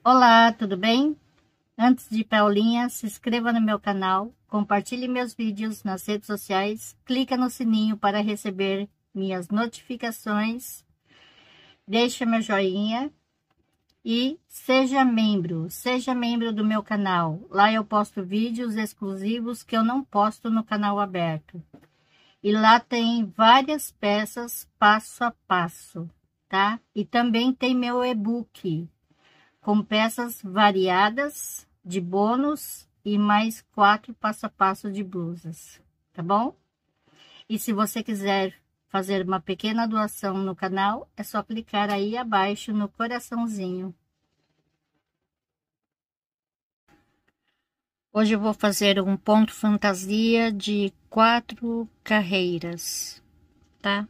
Olá, tudo bem? Antes de ir para a aulinha, se inscreva no meu canal, compartilhe meus vídeos nas redes sociais, clica no sininho para receber minhas notificações, deixa meu joinha e seja membro do meu canal. Lá eu posto vídeos exclusivos que eu não posto no canal aberto. E lá tem várias peças passo a passo, tá? E também tem meu e-book com peças variadas de bônus e mais 4 passo a passo de blusas, tá bom? E se você quiser fazer uma pequena doação no canal, é só clicar aí abaixo no coraçãozinho. Hoje eu vou fazer um ponto fantasia de 4 carreiras, tá?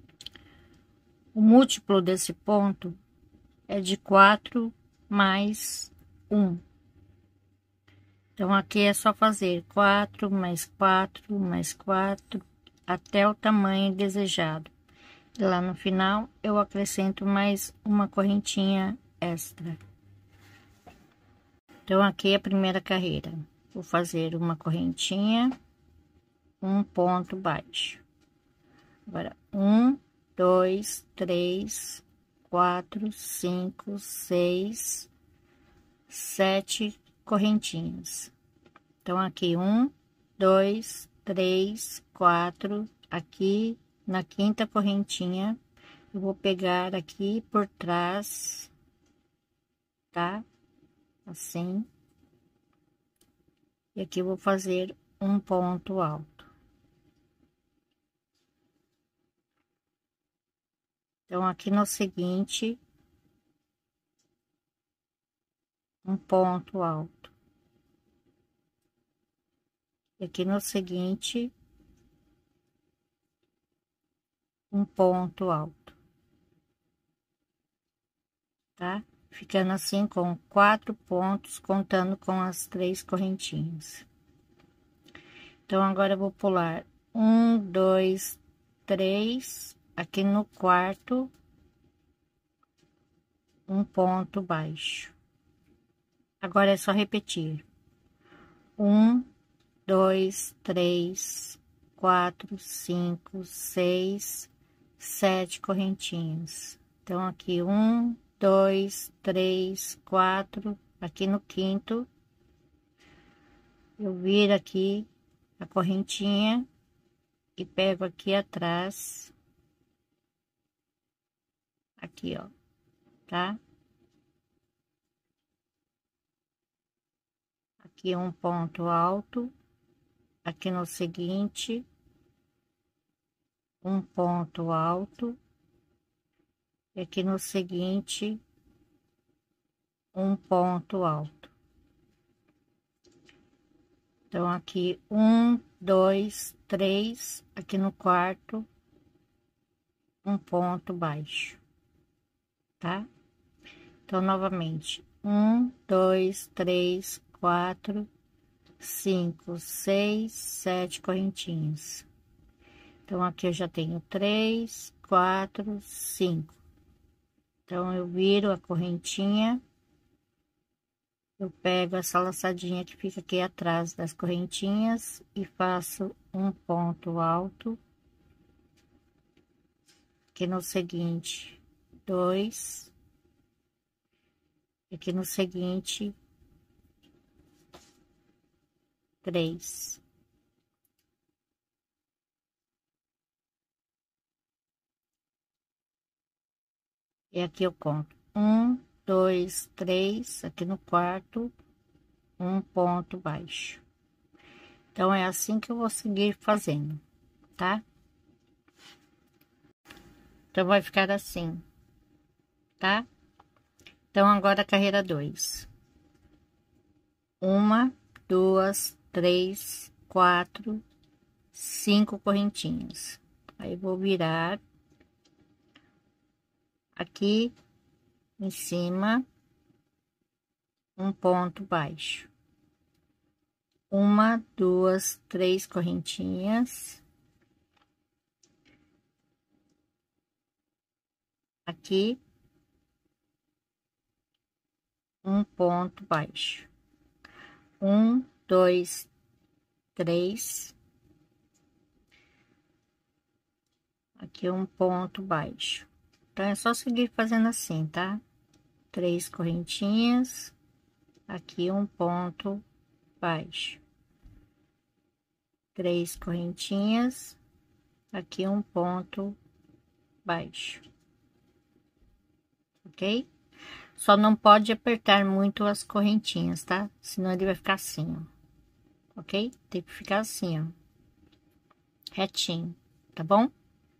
O múltiplo desse ponto é de 4 mais 1. Então, aqui é só fazer 4 mais 4 mais 4 até o tamanho desejado. E lá no final, eu acrescento mais uma correntinha extra. Então, aqui é a primeira carreira. Vou fazer uma correntinha, um ponto baixo. Agora, 1, 2, 3, 4, 5, 6, 7 correntinhas. Então, aqui 1, 2, 3, 4, aqui na quinta correntinha, eu vou pegar aqui por trás, tá? Assim. E aqui eu vou fazer um ponto alto. Então, aqui no seguinte, um ponto alto. E aqui no seguinte, um ponto alto, tá? Ficando assim com 4 pontos, contando com as 3 correntinhas. Então, agora eu vou pular 1, 2, 3, aqui no quarto, um ponto baixo. Agora é só repetir. 1, 2, 3, 4, 5, 6, 7 correntinhas. Então, aqui 1, 2, 3, 4, aqui no quinto, eu viro aqui a correntinha e pego aqui atrás, aqui, ó, tá? Aqui um ponto alto, aqui no seguinte, um ponto alto, e aqui no seguinte, um ponto alto. Então, aqui 1, 2, 3, aqui no quarto, um ponto baixo, tá? Então, novamente, 1, 2, 3, 4, 5, 6, 7 correntinhas. Então, aqui eu já tenho 3, 4, 5. Então, eu viro a correntinha, eu pego essa laçadinha que fica aqui atrás das correntinhas e faço um ponto alto. Aqui no seguinte, 2. Aqui no seguinte, 3. E aqui eu conto 1, 2, 3, aqui no quarto, um ponto baixo. Então, é assim que eu vou seguir fazendo, tá? Então, vai ficar assim, tá? Então, agora a carreira 2. 1, 2, 3, 4, 5 correntinhas. Aí, vou virar aqui em cima, um ponto baixo. 1, 2, 3 correntinhas. Aqui, um ponto baixo, 1, 2, 3, aqui um ponto baixo. Então é só seguir fazendo assim, tá? 3 correntinhas, aqui um ponto baixo, 3 correntinhas, aqui um ponto baixo, ok? Só não pode apertar muito as correntinhas, tá? Senão ele vai ficar assim, ó, ok? Tem que ficar assim, ó, retinho, tá bom?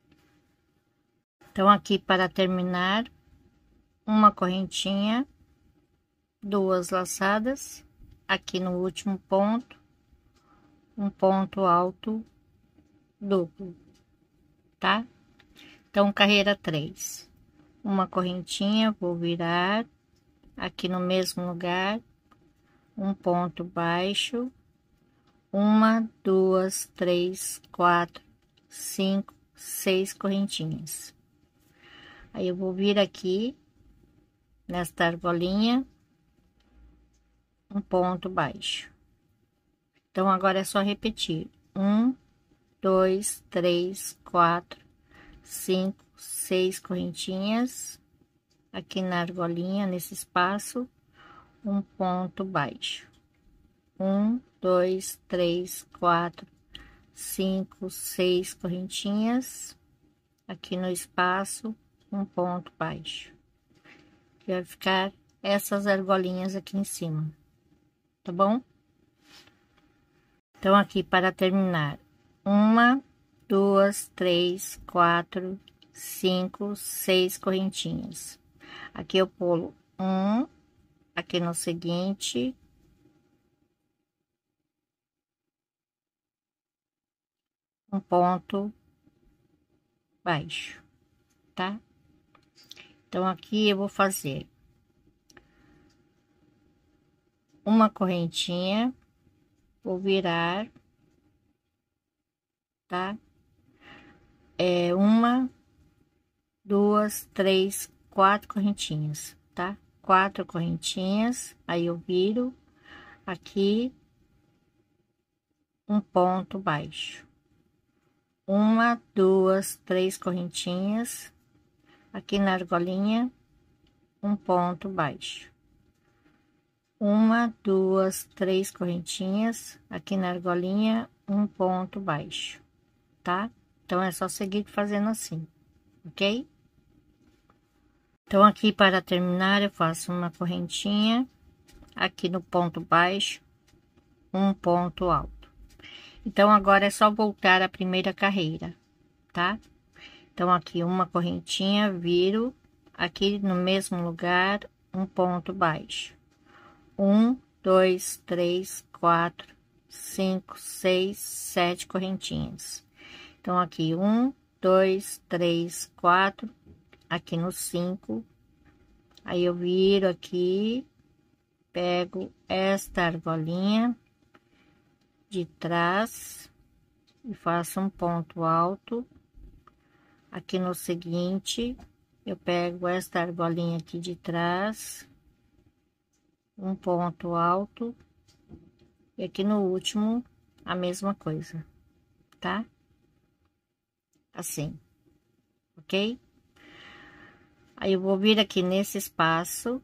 Então aqui para terminar, uma correntinha, 2 laçadas, aqui no último ponto, um ponto alto duplo, tá? Então carreira 3, uma correntinha, vou virar aqui no mesmo lugar, um ponto baixo, 1, 2, 3, 4, 5, 6 correntinhas. Aí eu vou vir aqui nesta argolinha, um ponto baixo. Então agora é só repetir: 1, 2, 3, 4, 5, 6 correntinhas aqui na argolinha, nesse espaço, um ponto baixo. 1, 2, 3, 4, 5, 6 correntinhas aqui no espaço, um ponto baixo. Que vai ficar essas argolinhas aqui em cima, tá bom? Então aqui para terminar, 1, 2, 3, 4, 5, 6 correntinhas. Aqui eu pulo 1, aqui no seguinte, um ponto baixo, tá? Então aqui eu vou fazer uma correntinha, vou virar, tá? É 1, 2, 3, 4 correntinhas, tá? 4 correntinhas, aí eu viro aqui um ponto baixo. 1, 2, 3 correntinhas aqui na argolinha, um ponto baixo. 1, 2, 3 correntinhas aqui na argolinha, um ponto baixo, tá? Então é só seguir fazendo assim, ok? Então aqui para terminar eu faço uma correntinha aqui no ponto baixo, um ponto alto. Então agora é só voltar a primeira carreira, tá? Então aqui uma correntinha, viro aqui no mesmo lugar, um ponto baixo. 1, 2, 3, 4, 5, 6, 7 correntinhas. Então aqui 1, 2, 3, 4, aqui no 5, aí eu viro aqui, pego esta argolinha de trás e faço um ponto alto. Aqui no seguinte, eu pego esta argolinha aqui de trás, um ponto alto, e aqui no último a mesma coisa, tá? Assim, ok? Aí eu vou vir aqui nesse espaço,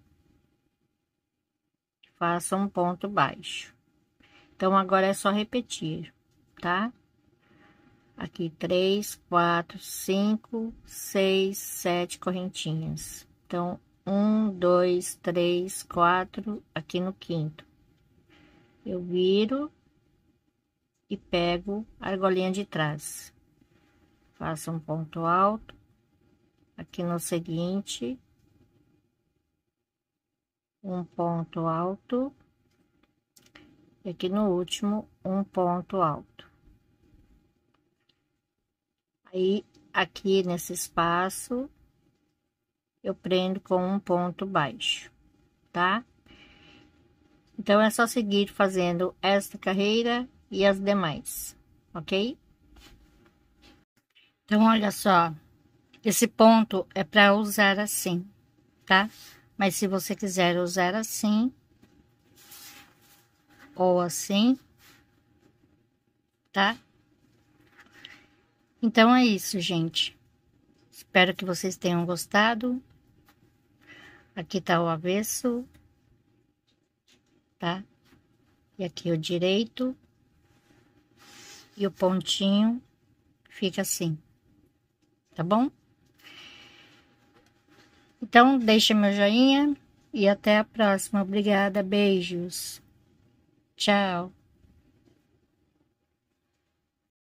faço um ponto baixo. Então agora é só repetir, tá? Aqui 3, 4, 5, 6, 7 correntinhas. Então 1, 2, 3, 4, aqui no quinto eu viro e pego a argolinha de trás, faço um ponto alto. Aqui no seguinte, um ponto alto, e aqui no último um ponto alto. Aí aqui nesse espaço eu prendo com um ponto baixo, tá? Então é só seguir fazendo esta carreira e as demais, ok? Então olha só, esse ponto é para usar assim, tá? Mas se você quiser usar assim, ou assim, tá? Então é isso, gente. Espero que vocês tenham gostado. Aqui tá o avesso, tá? E aqui o direito. E o pontinho fica assim, tá bom? Então, deixa meu joinha e até a próxima. Obrigada, beijos. Tchau.